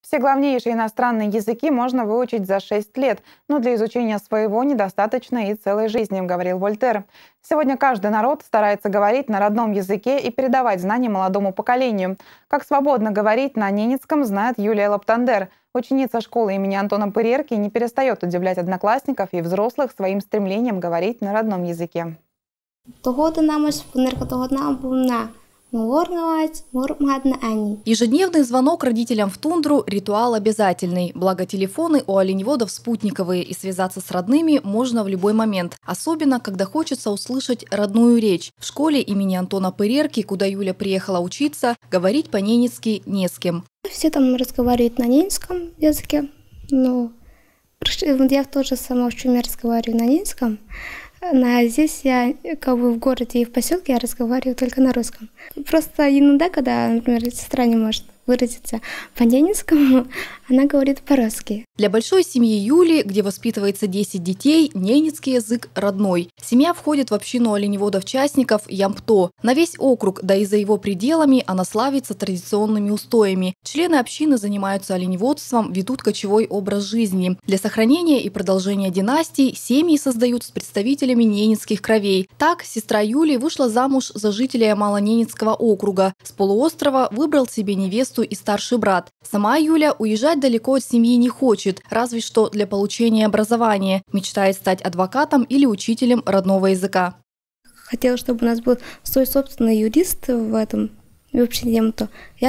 Все главнейшие иностранные языки можно выучить за 6 лет, но для изучения своего недостаточно и целой жизни, говорил Вольтер. Сегодня каждый народ старается говорить на родном языке и передавать знания молодому поколению. Как свободно говорить на ненецком, знает Юлия Лаптандер. Ученица школы имени Антона Пырерки не перестает удивлять одноклассников и взрослых своим стремлением говорить на родном языке. Ежедневный звонок родителям в тундру – ритуал обязательный. Благо телефоны у оленеводов спутниковые, и связаться с родными можно в любой момент. Особенно, когда хочется услышать родную речь. В школе имени Антона Пырерки, куда Юля приехала учиться, говорить по-ненецки не с кем. Все там разговаривают на ненецком языке, но я тоже сама очень разговариваю на ненецком. А здесь я как бы в городе и в поселке я разговариваю только на русском. Просто иногда, когда, например, сестра не может выразиться по-ненецкому, она говорит по-русски. Для большой семьи Юли, где воспитывается 10 детей, ненецкий язык родной. Семья входит в общину оленеводов-частников Ямпто. На весь округ, да и за его пределами, она славится традиционными устоями. Члены общины занимаются оленеводством, ведут кочевой образ жизни. Для сохранения и продолжения династий семьи создают с представителями ненецких кровей. Так, сестра Юли вышла замуж за жителя Ямало-Ненецкого округа. С полуострова выбрал себе невесту и старший брат. Сама Юля уезжать далеко от семьи не хочет, разве что для получения образования. Мечтает стать адвокатом или учителем родного языка. Хотела, чтобы у нас был свой собственный юрист в этом общем Ямто.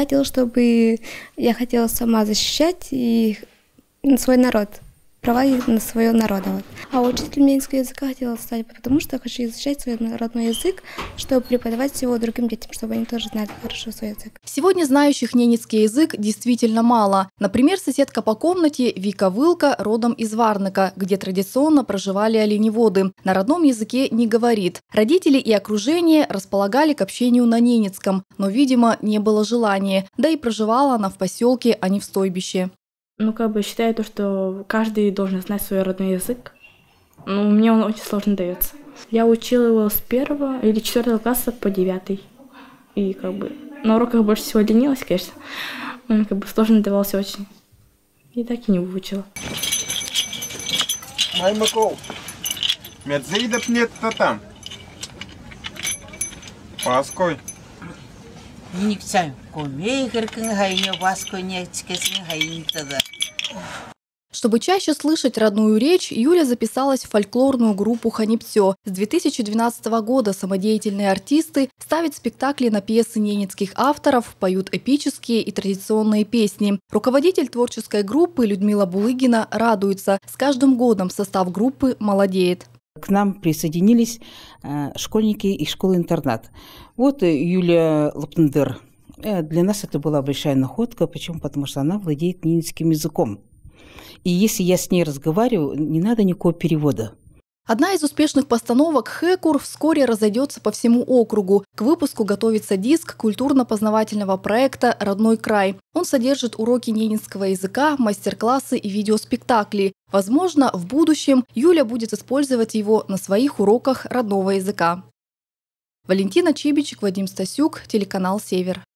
Я хотела сама защищать и свой народ, права на своего народа. А учителем ненецкого языка хотела стать, потому что я хочу изучать свой родной язык, чтобы преподавать его другим детям, чтобы они тоже знали хорошо свой язык. Сегодня знающих ненецкий язык действительно мало. Например, соседка по комнате Вика Вылка родом из Варныка, где традиционно проживали оленеводы. На родном языке не говорит. Родители и окружение располагали к общению на ненецком, но, видимо, не было желания. Да и проживала она в поселке, а не в стойбище. Считаю то, что каждый должен знать свой родной язык. Мне он очень сложно дается. Я учила его с 1 или 4 класса по 9. И на уроках больше всего ленилась, конечно. Он сложно давался очень. И так и не выучила. Маймаков, медзейдап нет-то там. Паской. Чтобы чаще слышать родную речь, Юля записалась в фольклорную группу «Ханипцё». С 2012 года самодеятельные артисты ставят спектакли на пьесы ненецких авторов, поют эпические и традиционные песни. Руководитель творческой группы Людмила Булыгина радуется. С каждым годом состав группы молодеет. К нам присоединились школьники из школы-интернат. Вот Юлия Лаптандер. Для нас это была большая находка. Почему? Потому что она владеет ненецким языком. И если я с ней разговариваю, не надо никакого перевода. Одна из успешных постановок «Хэкур» вскоре разойдется по всему округу. К выпуску готовится диск культурно-познавательного проекта «Родной край». Он содержит уроки ненецкого языка, мастер-классы и видеоспектакли. Возможно, в будущем Юля будет использовать его на своих уроках родного языка. Валентина Чибичек, Вадим Стасюк, телеканал «Север».